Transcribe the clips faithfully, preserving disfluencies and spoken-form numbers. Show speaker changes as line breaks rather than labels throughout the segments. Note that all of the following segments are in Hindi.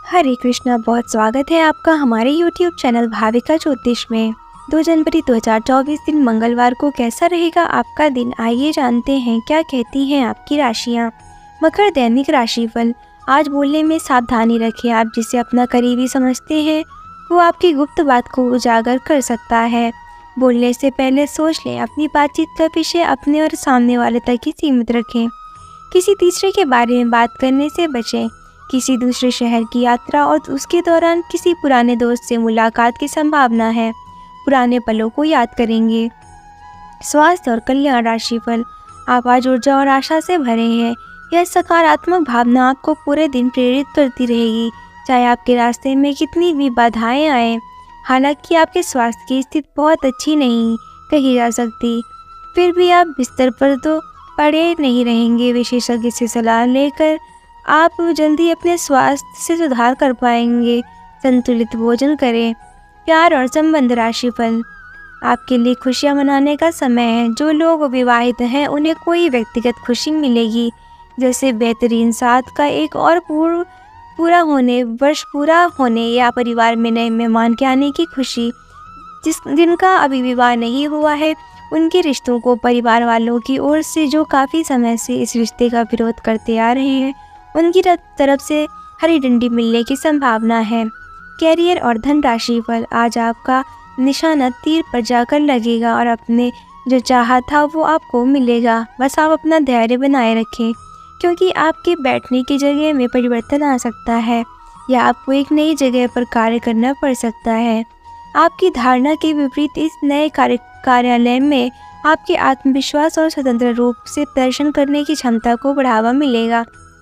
हरे कृष्णा, बहुत स्वागत है आपका हमारे यूट्यूब चैनल भाविका ज्योतिष में। दो जनवरी दो हज़ार चौबीस दिन मंगलवार को कैसा रहेगा आपका दिन, आइए जानते हैं क्या कहती हैं आपकी राशियां। मकर दैनिक राशिफल। आज बोलने में सावधानी रखें। आप जिसे अपना करीबी समझते हैं वो आपकी गुप्त बात को उजागर कर सकता है। बोलने से पहले सोच लें। अपनी बातचीत का विषय अपने और सामने वाले तक ही सीमित रखें। किसी तीसरे के बारे में बात करने से बचें। किसी दूसरे शहर की यात्रा और उसके दौरान किसी पुराने दोस्त से मुलाकात की संभावना है। पुराने पलों को याद करेंगे। स्वास्थ्य और कल्याण राशिफल। आप आज ऊर्जा और आशा से भरे हैं। यह सकारात्मक भावना आपको पूरे दिन प्रेरित करती रहेगी, चाहे आपके रास्ते में कितनी भी बाधाएं आए। हालांकि आपके स्वास्थ्य की स्थिति बहुत अच्छी नहीं कही जा सकती, फिर भी आप बिस्तर पर तो पड़े नहीं रहेंगे। विशेषज्ञ से सलाह लेकर आप जल्दी अपने स्वास्थ्य से सुधार कर पाएंगे। संतुलित भोजन करें। प्यार और संबंध राशिफल। आपके लिए खुशियां मनाने का समय है। जो लोग विवाहित हैं उन्हें कोई व्यक्तिगत खुशी मिलेगी, जैसे बेहतरीन साथ का एक और पूर्व पूरा होने वर्ष पूरा होने या परिवार में नए मेहमान के आने की खुशी। जिस जिनका अभी विवाह नहीं हुआ है उनके रिश्तों को परिवार वालों की ओर से जो काफ़ी समय से इस रिश्ते का विरोध करते आ रहे हैं उनकी तरफ से हरी डंडी मिलने की संभावना है। कैरियर और धन राशिफल। आज आपका निशाना तीर पर जाकर लगेगा और अपने जो चाहा था वो आपको मिलेगा। बस आप अपना धैर्य बनाए रखें, क्योंकि आपके बैठने की जगह में परिवर्तन आ सकता है या आपको एक नई जगह पर कार्य करना पड़ सकता है। आपकी धारणा के विपरीत इस नए कार्य कार्यालय में आपके आत्मविश्वास और स्वतंत्र रूप से प्रदर्शन करने की क्षमता को बढ़ावा मिलेगा।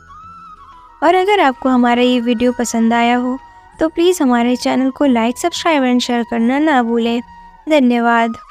और अगर आपको हमारा ये वीडियो पसंद आया हो तो प्लीज़ हमारे चैनल को लाइक, सब्सक्राइब एंड शेयर करना ना भूलें। धन्यवाद।